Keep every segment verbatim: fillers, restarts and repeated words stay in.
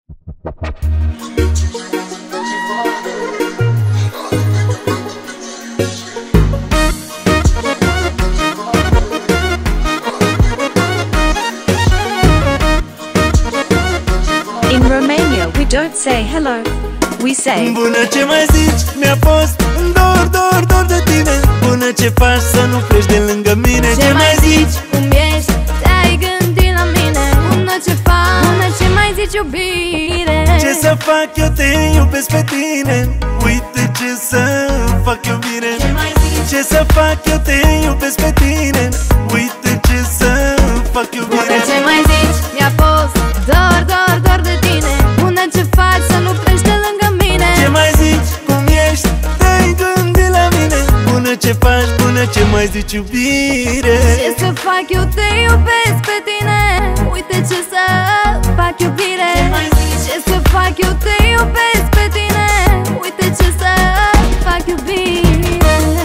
In Romania we don't say hello, we say bună, ce mai zici? Mi-a fost dor, dor, dor de tine. Bună, ce faci să nu pleci de lângă mine? Ce mai zici? Cum ești? Te-ai gândit la mine? Bună, ce faci? Bună, ce mai zici, iubire? Ce să fac? Eu te iubesc pe tine. Uite ce să fac, iubire. Ce mai zici? Ce să fac? Eu te iubesc pe tine. Uite ce să fac, iubire. Bună, ce mai zici? Mi-a fost dor, dor, dor de tine. Bună, ce faci să nu pleci de lângă mine? Ce mai zici? Cum ești? Te-ai gândit la mine? Bună, ce faci? Bună, ce mai zici, iubire? Ce să fac? Eu te iubesc pe tine. Uite ce să fac, iubire. Ce mai zici? Ce să fac? Eu te iubesc pe tine. Uite ce să fac, iubire.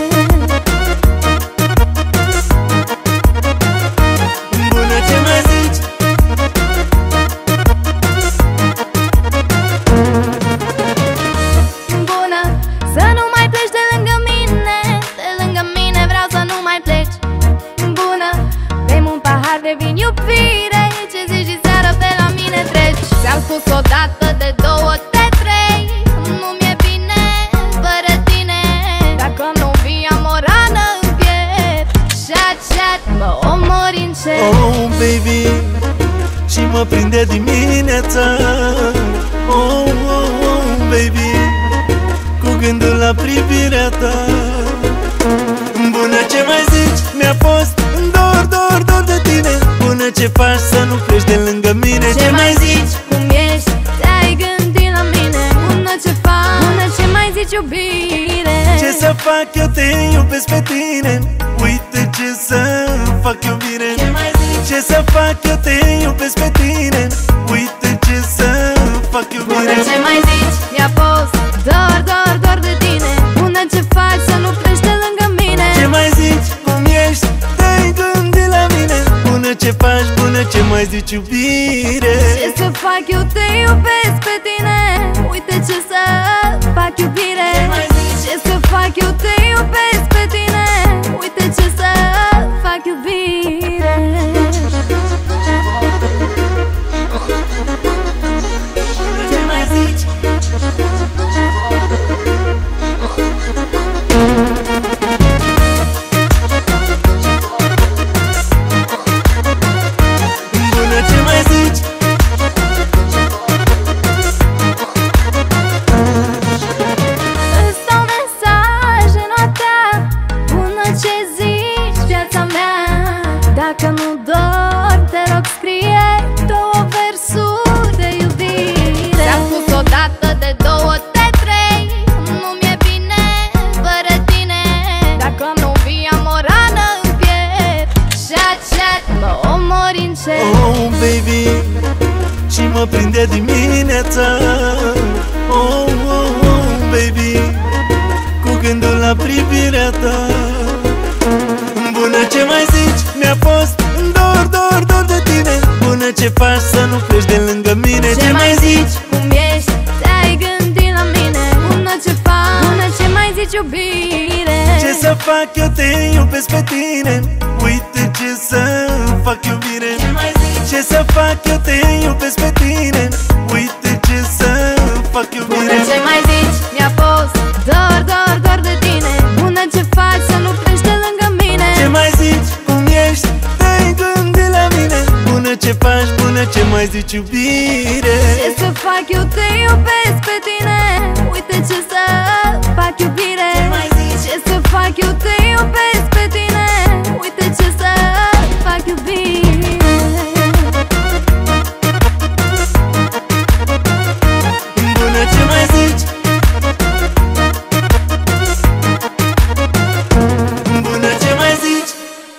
Bună, ce mai zici? Bună, să nu mai pleci de lângă mine. De lângă mine vreau să nu mai pleci. Bună, bem un pahar de vin, iubire. Ce zici și seara pe la mine treci. Ți-am spus odată, de două, de trei. Nu mi-e bine fără tine. Dacă nu vii am o rană în piept. Chat, chat, mă omori încet. Oh, baby, și mă prinde dimineața. Oh, oh, oh, baby, cu gândul la privirea ta. Bună, ce mai zici? Mi-a fost dor, dor, dor de tine. Bună, ce faci să nu pleci de lângă mine? Ce mai zici? Cum ești? Te-ai gândit la mine? Bună, ce faci? Bună, ce mai zici, iubire? Ce să fac? Eu te iubesc pe tine. Uite ce să fac, iubire. Ce mai zici? Ce să fac? Eu te iubesc pe tine. Uite ce să fac, Bună, iubire. ce mai zici? Mi-a fost dor, dor, dor de tine. Bună, ce faci să nu pleci de lângă mine? Ce mai zici? Cum ești? Te-ai gândit la mine? Bună, ce faci? Bună, ce mai zici, iubire? Ce să fac? Eu te iubesc pe tine. Uite ce să fac, iubire. Ce mai zici? Ce să fac? Eu te iubesc pe tine. Uite ce să fac, iubire. Ce mai zici? Bună, ce mai zici? Îți dau mesaje noaptea. Bună, ce zici, viața mea? Dacă nu dormi, te rog scrie două versuri de iubire. Ți-am spus odată, de două, de trei. Nu mi-e bine fără tine. Dacă nu vii am o rană în piept. Chat, chat, mă omori încet. Oh, baby, și mă prinde dimineața. Oh, oh, oh, baby, cu gândul la privirea ta. Bună, ce mai zici? Mi-a fost dor, dor, dor de tine. Bună, ce faci să nu pleci de lângă mine? Ce mai zici? Cum ești? Te-ai gândit la mine? Bună, ce faci? Bună, ce mai zici, iubire? Ce să fac? Eu te iubesc pe tine. Uite ce să fac, iubire. Ce mai zici? Ce să fac? Eu te iubesc pe tine. Uite ce să fac, Bună, iubire. ce mai zici? Mi-a fost dor, dor, dor de tine. Bună, ce faci să nu pleci de lângă mine? Ce mai zici? Cum ești? Te-ai gândit la mine? Bună, ce faci? Bună, ce mai zici, iubire? Ce să fac? Eu te iubesc pe tine. Uite ce să fac, iubire. Ce mai zici? Ce să fac? Eu te iubesc pe tine. Uite ce să fac, iubire. Bună, ce mai zici? Bună, ce mai zici?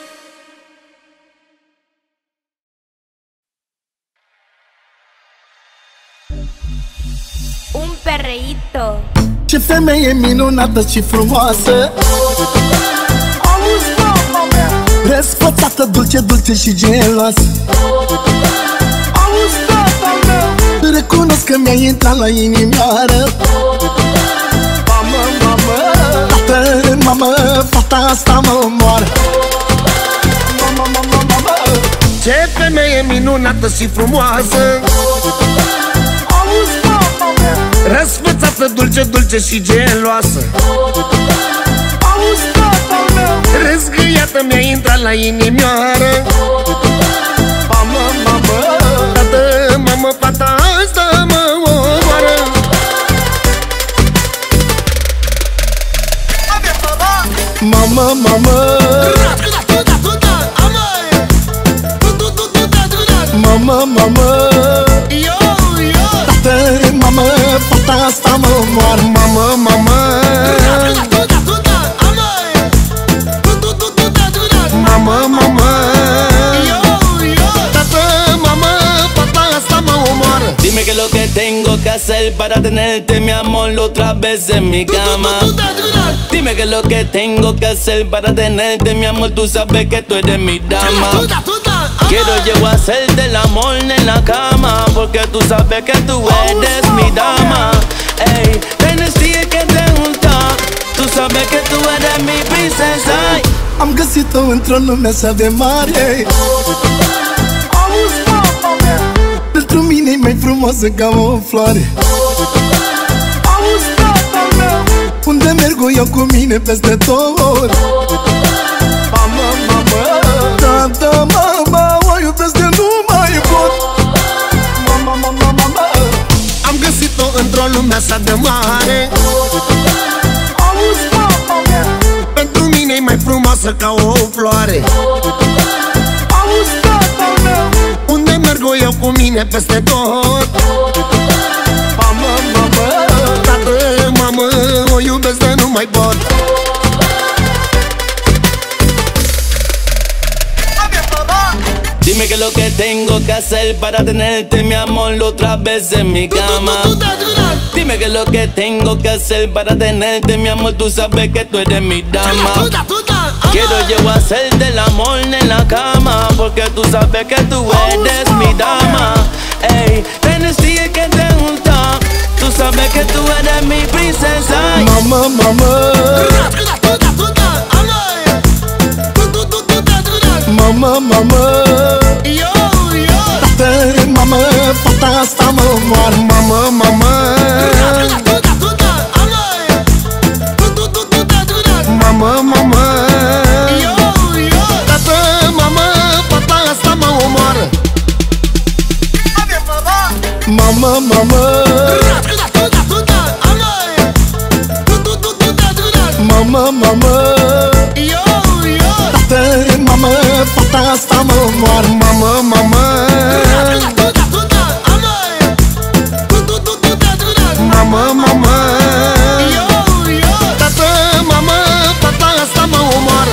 Un perreíto. Ce femeie minunată și frumoasă, auzi, mama mea, răsfățată, dulce, dulce și geloasă. Auzi, tata meu, recunosc că mi-ai intrat la inimioară. Mamă, mamă, tată, mamă, fata asta mă omoară. Mamă, mamă, mamă, ce femeie minunată și frumoasă. auzi, mama mea, Răsfățată, dulce, dulce și geloasă. auzi, tata meu, Răzgâiată mi-a intrat la inimioară. mamă, mamă, Tată, mamă, fata asta mă omoară. mamă, mamă, mamă, mamă, tată, mamă, fata asta mă omoară. Mamă, mamă, mamă, mamă, tată, mamă, fata asta mă omoară. Dime que lo que tengo que hacer para tenerte mi amor otra vez en mi cama. Dime que lo que tengo que hacer para tenerte mi amor, tú sabes que tú eres mi dama. Quiero yo hacerte el amor en la cama, porque tú sabes que tú eres mi dama. Ey, tienes que te gusta, tú sabes que tú eres mi princesa. Am găsit-o într-o lume așa de mare. Auzi, mama mea, pentru mine e mai frumoasă ca o floare. Auzi, tata meu, unde merg eu cu mine peste tot. Mamă, mamă, tata, mama, o iubesc de nu mai pot. Mama, mama, mama, Am găsit-o într-o lume așa de mare. auzi, mama mea, Pentru mine e mai frumoasă ca o floare. auzi, tata meu, Unde merg eu cu mine peste tot. mamă, mamă, Tată, mamă, o iubesc de nu mai pot. Dime que lo que tengo que hacer para tenerte mi amor otra vez en mi cama. Dime que lo que tengo que hacer para tenerte mi amor, tú sabes que tú eres mi dama. Quiero yo hacerte el amor en la cama, porque tú sabes que tú eres mi dama. Ey, tienes que te gusta, tú sabes que tú eres mi princesa. mamă, mamă, mamă, mamă, tată, mamă, fata asta mă omoară. Mamă, mamă, mamă, mamă, tată, mamă, fata asta mă omoară. Mamă, mamă, mamă, mamă, tată, mamă, fata asta mă omoară. Mamă, mamă, mamă, mamă, tată, mamă, fata asta mă omoară.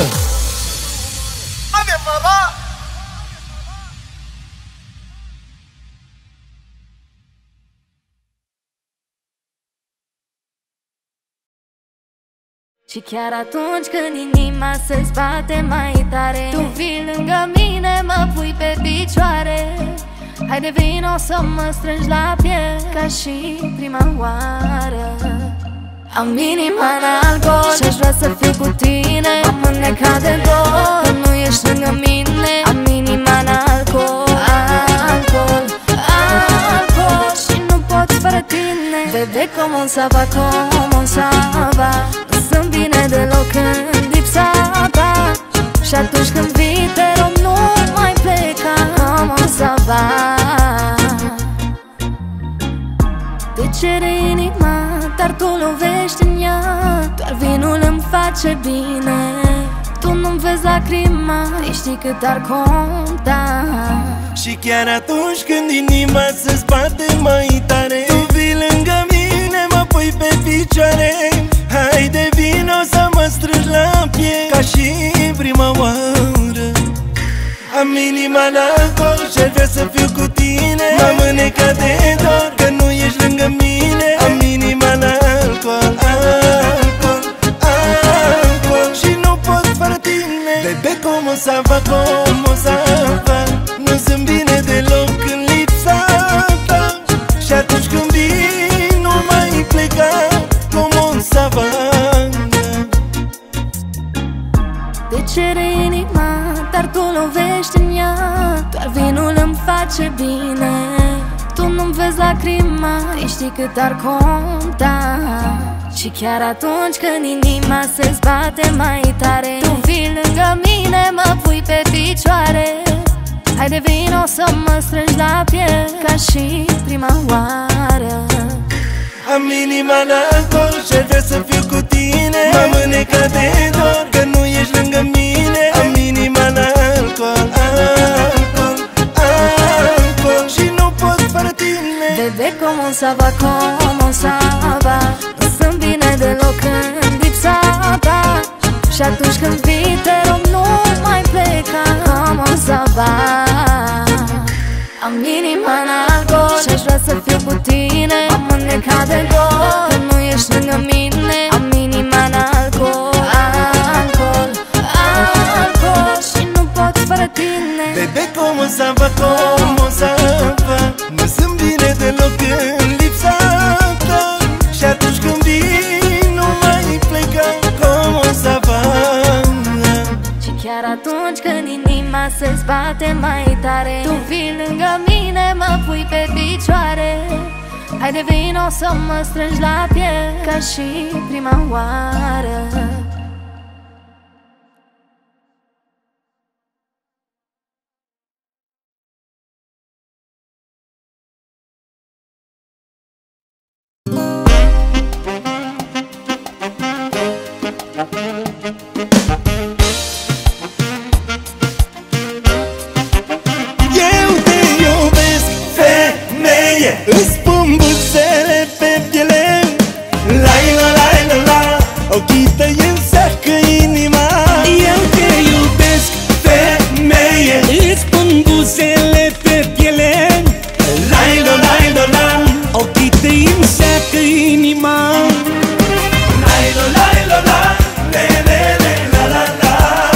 Și chiar atunci când inima se-ți bate mai tare, tu vii lângă mine, mă pui pe picioare. Haide vino să mă strângi la piept, ca și prima oară. Am inima în alcool și-aș vrea să fiu cu tine. Am înnecat de dor că nu ești lângă mine. Am inima în alcool, alcool, alcool, și nu pot fără tine. Bebe, como ça va, como ça va. Nu sunt bine deloc în lipsa ta. Și atunci când vii, te rog, nu mai pleca. Como ça va. Te cere inima, dar tu lovești în ea. Doar vinul îmi face bine. Tu nu-mi vezi lacrima, ei știi cât ar conta. Și chiar atunci când inima se bate mai tare, tu vii lângă mine, mă pui pe picioare. Haide vino să mă strângi la piept, ca și prima oară. Am inima în alcool și-ar vrea să fiu cu tine. M-am înnecat de dor că nu ești lângă mine. Am inima în alcool, alcool, alcool, și nu pot fără tine. Bebe, como ça va, como ça va. Nu sunt bine deloc în lipsa ta. Și atunci când mine. Tu nu-mi vezi lacrima, ei știi cât ar conta. Și chiar atunci când inima se zbate mai tare, tu vii lângă mine, mă pui pe picioare. Haide vino să mă strângi la piept, ca și prima oară. Am inima în alcool și-ar vrea să fiu cu tine. M-am înecat de dor că nu ești lângă mine. Am inima în alcool, alcool, alcool și nu pot fără tine. Bebe, como ça va, como ça va? Nu sunt bine deloc în lipsa ta. Și atunci când vii, te rog, nu mai pleca. Como ça va? Am inima în alcool și-aș vrea să fiu cu tine. Am înnecat de dor că nu ești lângă mine. Am inima în alcool, alcool, alcool și nu pot fără tine. Bebe, como ça va, como ça va? Nu sunt bine deloc în lipsa ta. Și atunci când vii, nu mai pleca. Como ça va? Și chiar atunci când inima se zbate mai tare, tu vii lângă mine, mă pui pe picioare. Haide vino să mă strângi la piept, ca și prima oară. Îți pun buzele pe piele, lai la lai la la, ochii tăi înseacă inima. Eu te iubesc, femeie, îți pun buzele pe piele, Lai la lai la la, ochii tăi înseacă inima. lai la lai la la, le le le la la la,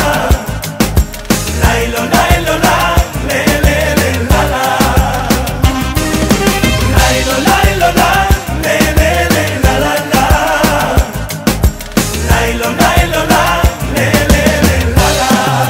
lai la lai la la, le le le la la, lai la lai la la, le le le la la la, lai la lai la la, le le le la la.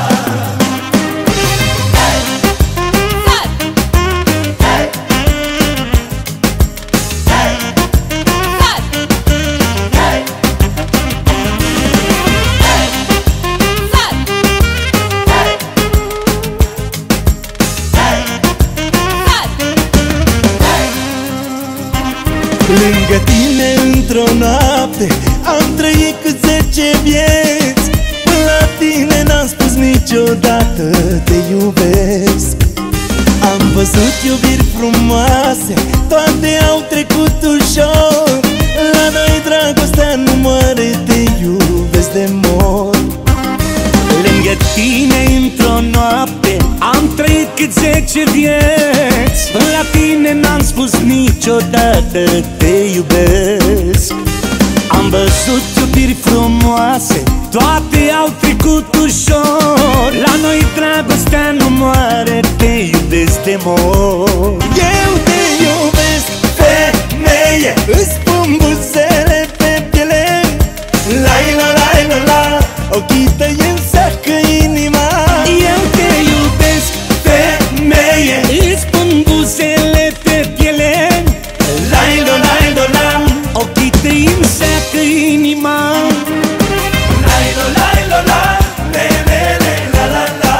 Lângă tine într-o noapte am trăit cât zece vieți. Până la tine n-am spus niciodată te iubesc. Am văzut iubiri frumoase, toate au trecut ușor. La noi dragostea nu moare, te iubesc de mor. Lângă tine într-o noapte am trăit cât zece vieți. Până la tine n-am spus niciodată te iubesc. Am văzut iubiri frumoase, toate au trecut ușor. La noi dragostea nu moare, te iubesc de mor. Eu te iubesc, femeie, îți pun buzele pe piele, lai la lai la la, ochii tăi înseacă inima. Eu te iubesc, Femeie, îți pun buzele pe piele, lai la lai la la, ochii tăi înseacă inima. lai la lai la la, le le le la la la,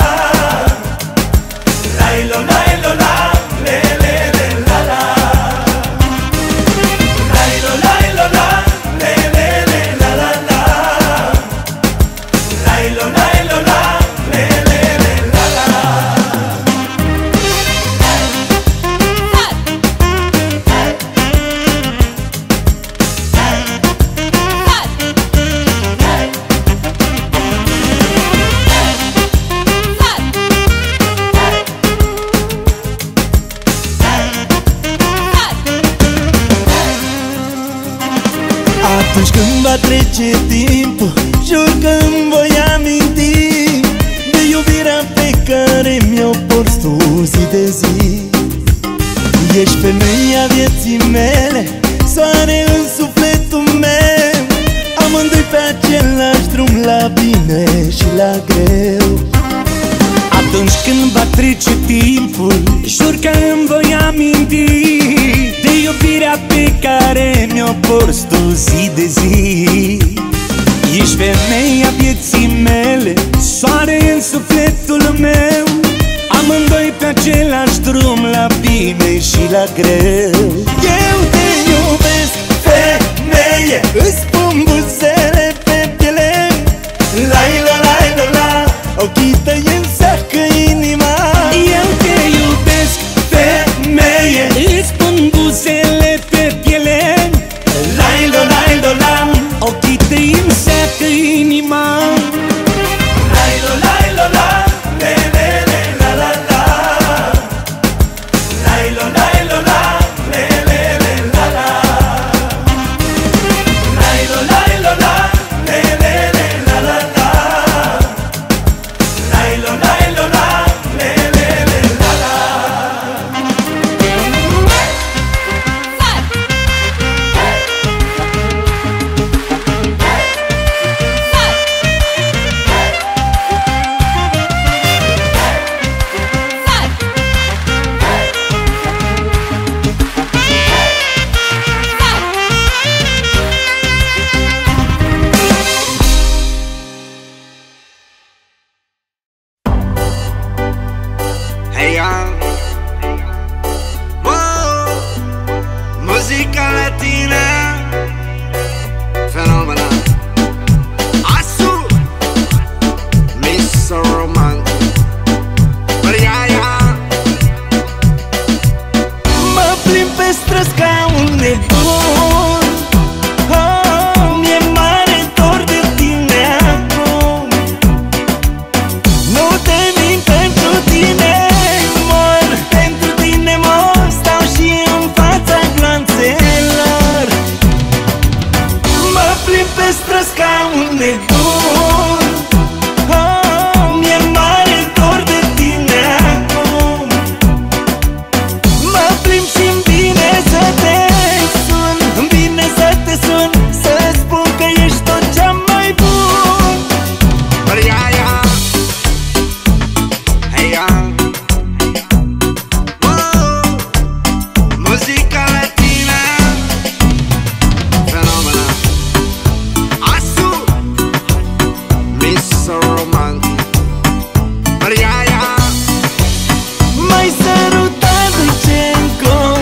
lai la lai la la, le le le la la, lai la lai la la, le le le la la la, lai la lai la la, le le le la la. Atunci când va trece timpul, jur că îmi voi aminti de iubirea pe care mi-o porți tu zi de zi. Ești femeia vieții mele, soare în sufletul meu. Amândoi pe același drum, la bine și la greu. atunci când va trece timpul, jur că îmi voi aminti de iubirea pe care mi-o porți tu zi de zi. Ești femeia vieții mele, soare în sufletul meu, amândoi pe același drum, la bine și la greu. Eu te iubesc, femeie, îți pun buzele pe piele. Lai la lai la la, ochii tăi înseacă inima. Eu te iubesc, femeie, îți pun buzele pe piele. Lai la lai la la, ochii tăi înseacă inima. lai la lai la la, le le le la la la. Lai la lai la la, le le le la la. Lai la lai la la, le le le la la la. Lai la lai la la, le le le la la. Hey young, whoa, música latina, fenomenal. Azul, Miss So Romantic, but yeah, yeah. Mă plimb pe străzi ca un nebun. Oh, mi-e mare dor de tine acum. Nu te mint pentru tine, mor. Pentru tine mor, stau și în fața glanțelor. Mă plimb pe străzi ca un nebun. Oh, mi-e mare dor de tine acum. Mă plimb și-mi vine să te sun, îmi vine să te sun, să spun că ești tot cea mai bun. But yeah, yeah. Hey young, whoa, música latina, fenomenal. Azul, Miss So Romantic, but yeah, yeah. M-ai sărutat, zice încă o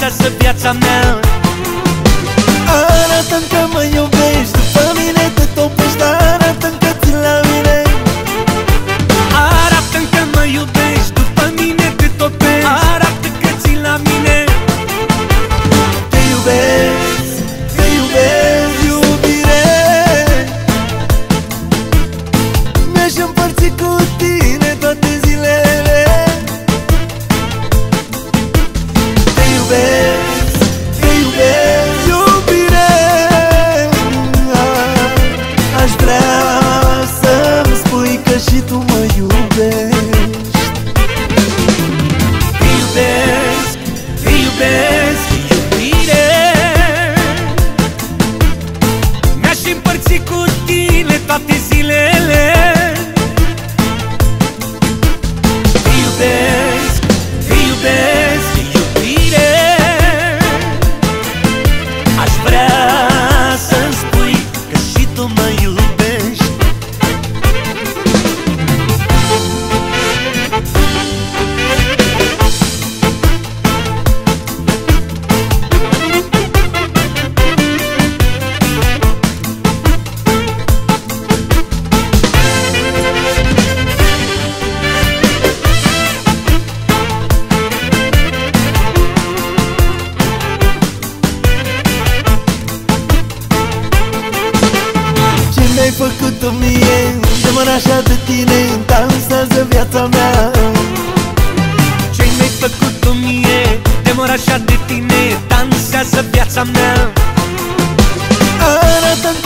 dansează viața mea. Arată-mi că mă iubești, după mine te topești. Arată-mi că țin la mine. Arată-mi că mă iubești, după mine te topești. Arată că țin la mine. Te iubesc, te iubesc, iubire. Mi-aș împărți cu tine toate zilele. Te iubesc, te iubesc, iubire. Aș vrea să-mi spui că și tu mă iubești. Te iubesc, te iubesc, iubire. Mi-aș împărți cu tine toate zilele. Te iubesc, te iubesc, iubire. Aș vrea să-mi spui că și tu mă iubești. Ce mi-ai făcut-o mie, de mă așa de tine, dansează viața mea. Ce mi-ai făcut tu mie, de mor așa de tine, dansează viața mea. Arată-mi